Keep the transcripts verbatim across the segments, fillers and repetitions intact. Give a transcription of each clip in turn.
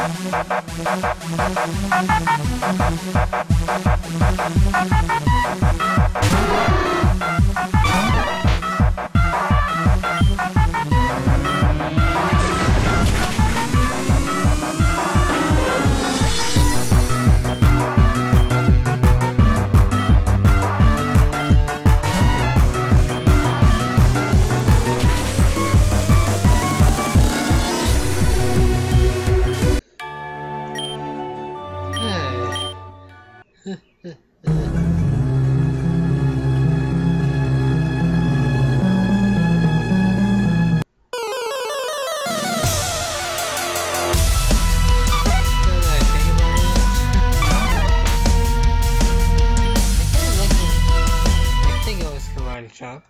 Shop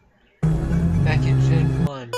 back in Gen one.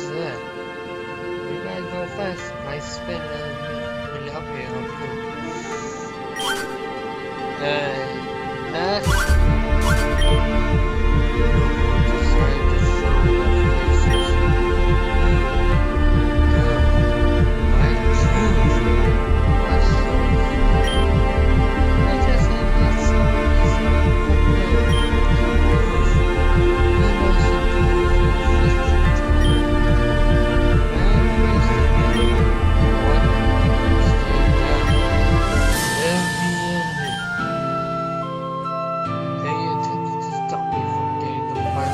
fast. I spent a minute up here. Uh, F. Decide to show the faces. Good. I choose myself. I just have that some proof. I must improve your fifty times. And raise the enemy. One stay down. Every enemy. Pay attention to stop me from getting the prize.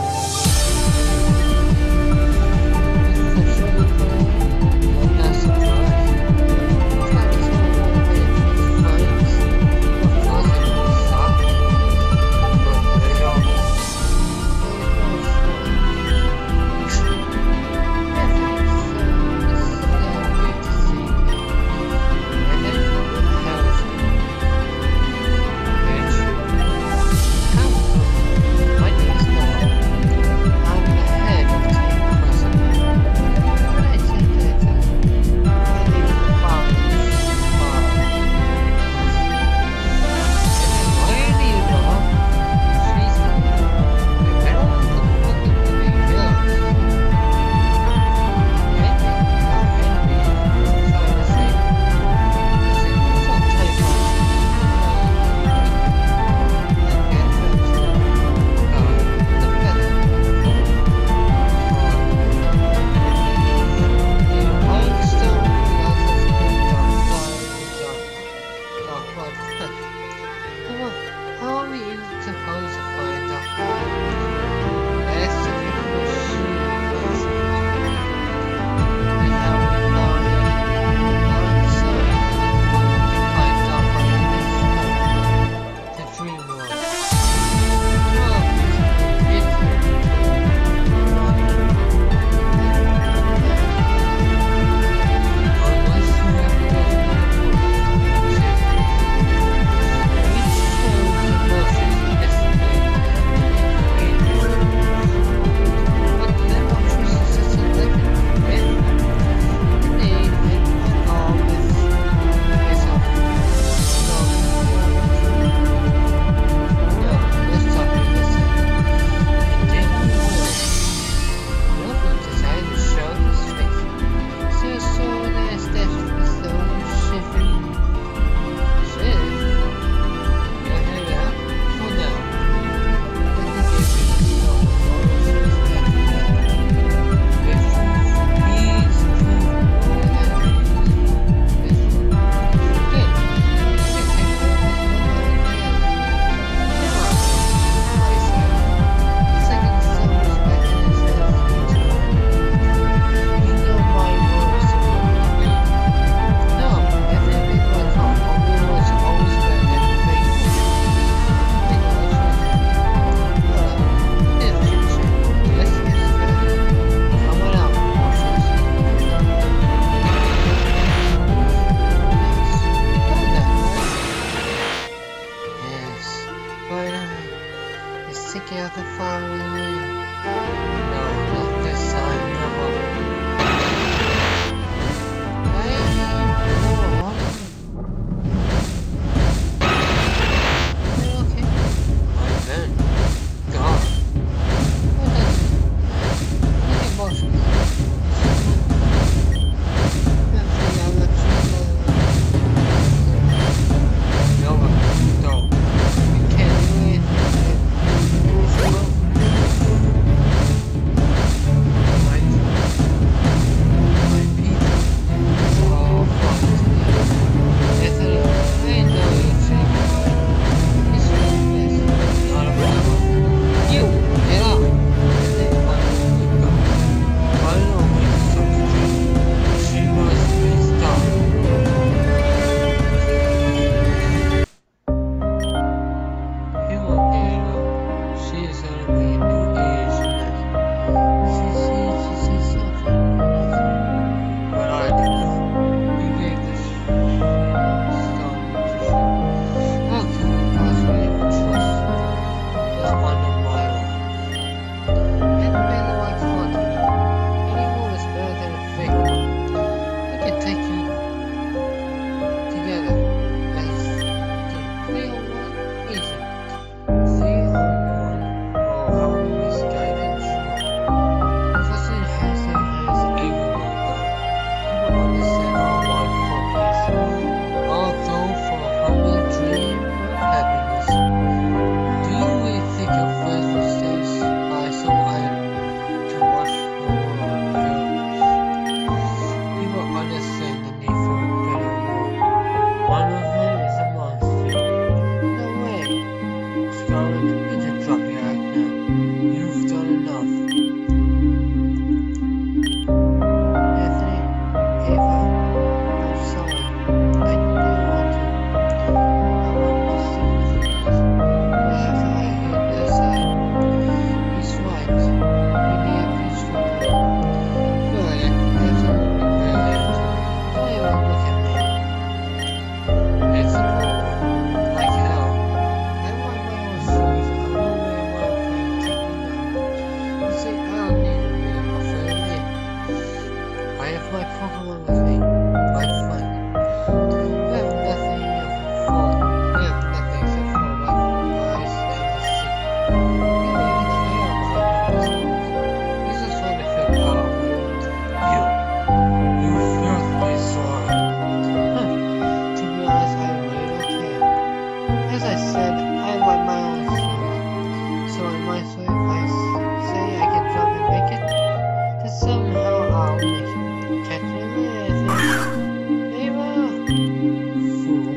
Somehow I'll make him catch you with Ava! Fool.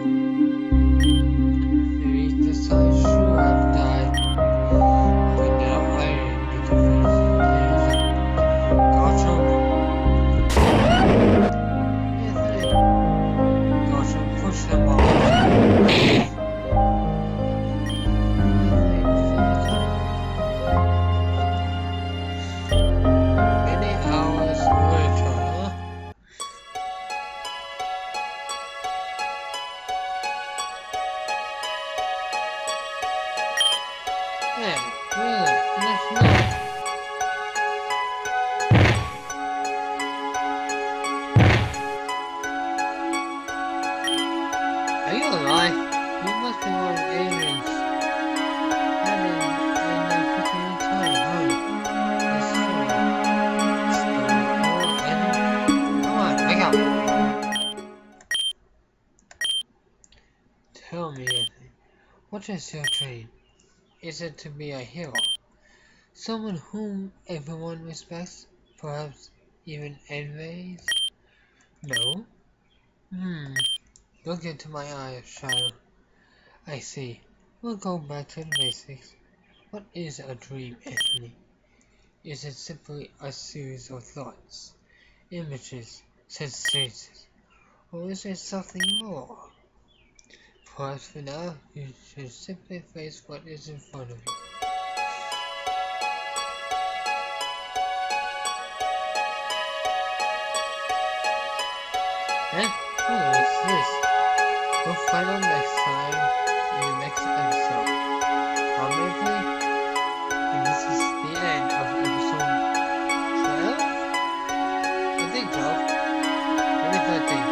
Maybe this time sure I've died. But now I need to face Ava. Gotcha. Anthony. Gotcha, push them off. Many hours later. Hey, really? Let's know. Are you alive? You must be one of the aliens. Having in a particular time, huh? That's true. Still more enemy. Come on, wake up. Tell me, Anthony, what is your dream? Is it to be a hero? Someone whom everyone respects? Perhaps even envies? No? Hmm. Look into my eyes, child. I see. We'll go back to the basics. What is a dream, Anthony? Is it simply a series of thoughts, images, sensations, or is it something more? Perhaps for now, you should simply face what is in front of you. Eh? Who is this? We'll find out next time in the next episode. Obviously, and this is the end of episode twelve? I think twelve. Maybe thirteen.